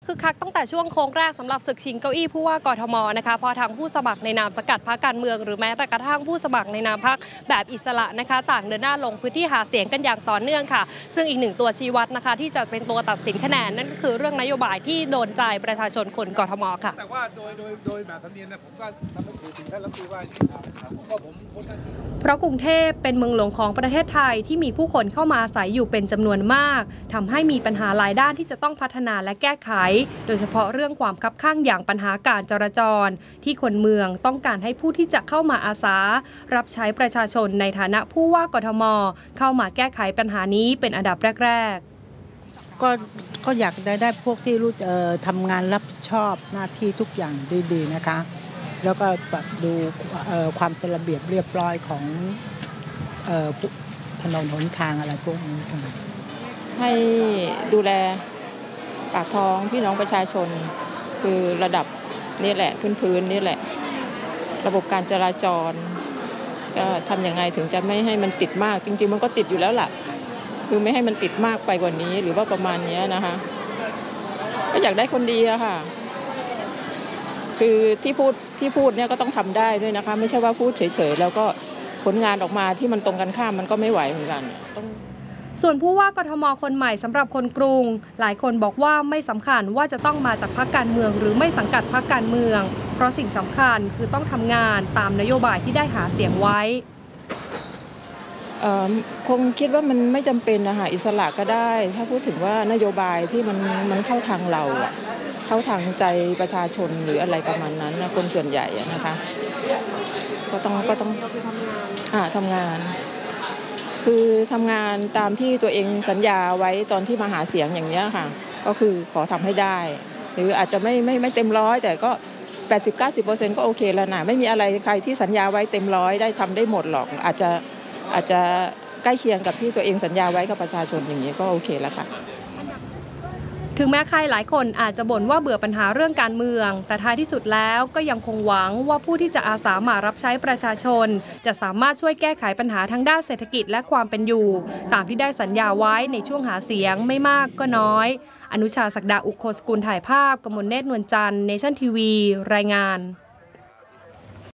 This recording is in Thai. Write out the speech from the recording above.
คึกคักตั้งแต่ช่วงโค้งแรกสำหรับศึกชิงเก้าอี้ผู้ว่ากทมนะคะพอทางผู้สมัครในนามสกัดพรรคการเมืองหรือแม้แต่กระทั่งผู้สมัครในนามพรรคแบบอิสระนะคะต่างเดินหน้าลงพื้นที่หาเสียงกันอย่างต่อเนื่องค่ะซึ่งอีกหนึ่งตัวชี้วัดนะคะที่จะเป็นตัวตัดสินคะแนนนั่นก็คือเรื่องนโยบายที่โดนใจประชาชนคนกทมค่ะแต่ว่าโดยแบบธรรมเนียมนะผมก็ทำหนังสือถึงท่านรัฐมนตรีว่าผมเพราะกรุงเทพเป็นเมืองหลวงของประเทศไทยที่มีผู้คนเข้ามาอาศัยอยู่เป็นจำนวนมากทำให้มีปัญหาหลายด้านที่จะต้องพัฒนาและแก้ไขโดยเฉพาะเรื่องความคับข้างอย่างปัญหาการจราจรที่คนเมืองต้องการให้ผู้ที่จะเข้ามาอาสารับใช้ประชาชนในฐานะผู้ว่ากทมเข้ามาแก้ไขปัญหานี้เป็นอันดับแรกก็อยากได้พวกที่รู้ทำงานรับผิดชอบหน้าที่ทุกอย่างดีๆนะคะแล้วก็แบบดูความเป็นระเบียบเรียบร้อยของถนนหนทางอะไรพวกนี้ค่ะให้ดูแลปากท้องพี่น้องประชาชนคือระดับนี่แหละพื้นนี่แหละระบบการจราจรก็ทำยังไงถึงจะไม่ให้มันติดมากจริงๆมันก็ติดอยู่แล้วล่ะคือไม่ให้มันติดมากไปกว่านี้หรือว่าประมาณนี้นะคะก็อยากได้คนดีอะค่ะคือที่พูดเนี่ยก็ต้องทำได้ด้วยนะคะไม่ใช่ว่าพูดเฉยๆแล้วก็ผลงานออกมาที่มันตรงกันข้ามมันก็ไม่ไหวเหมือนกันส่วนผู้ว่ากทมคนใหม่สำหรับคนกรุงหลายคนบอกว่าไม่สำคัญว่าจะต้องมาจากพรรคการเมืองหรือไม่สังกัดพรรคการเมืองเพราะสิ่งสำคัญคือต้องทำงานตามนโยบายที่ได้หาเสียงไว้คงคิดว่ามันไม่จำเป็นนะคะอิสระก็ได้ถ้าพูดถึงว่านโยบายที่มันเข้าทางเราเข้าทางใจประชาชนหรืออะไรประมาณนั้นนะคนส่วนใหญ่นะคะก็ต้องทำงานคือทำงานตามที่ตัวเองสัญญาไว้ตอนที่มาหาเสียงอย่างนี้ค่ะก็คือขอทำให้ได้หรืออาจจะไม่เต็มร้อยแต่ก็ 80-90% ก็โอเคแล้วนะไม่มีอะไรใครที่สัญญาไว้เต็มร้อยได้ทำได้หมดหรอกอาจจะใกล้เคียงกับที่ตัวเองสัญญาไว้กับประชาชนอย่างนี้ก็โอเคแล้วค่ะถึงแม้ใครหลายคนอาจจะบ่นว่าเบื่อปัญหาเรื่องการเมืองแต่ท้ายที่สุดแล้วก็ยังคงหวังว่าผู้ที่จะอาสามารับใช้ประชาชนจะสามารถช่วยแก้ไขปัญหาทั้งด้านเศรษฐกิจและความเป็นอยู่ตามที่ได้สัญญาไว้ในช่วงหาเสียงไม่มากก็น้อยอนุชาศักดาอุโคสกุลถ่ายภาพกมลเนตรนวลจันทร์เนชั่นทีวีรายงาน